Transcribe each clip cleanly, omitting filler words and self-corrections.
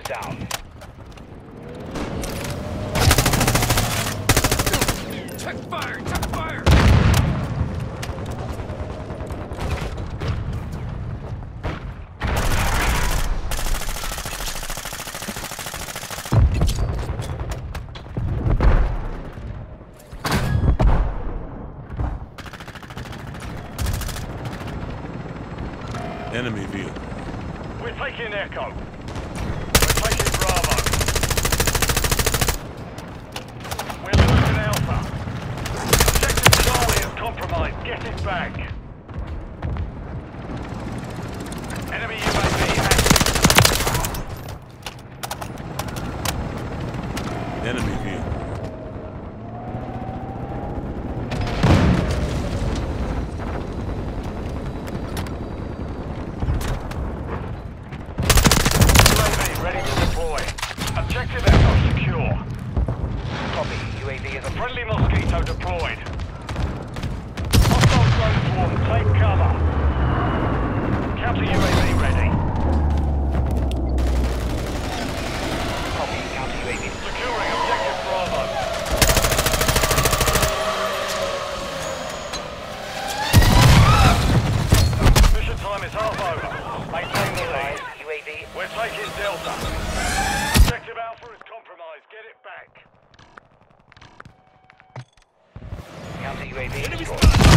down. Check fire! Check fire! Enemy view. We're taking Echo. We're taking Bravo. We're losing Alpha. Objective Charlie is compromised. Get it back. Enemy UAV active. Enemy view. Ready to deploy. Objective Echo secure. Copy. UAV is a Friendly Mosquito deployed. Hostile drone swarm. Take cover. Counter UAV ready. copy. Counter UAV. Securing objective Bravo. Mission time is half over. Maintain the lead. UAV. We're taking Delta. Objective Alpha is compromised. Get it back. Counter UAV destroyed.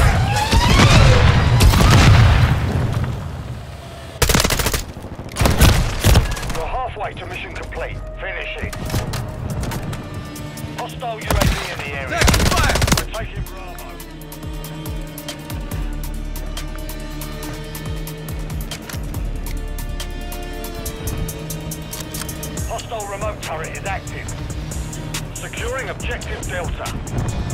You're halfway to mission complete. Finish it. Hostile UAV in the area. Check fire! We're taking Bravo. Hostile remote turret is active. Securing objective Delta.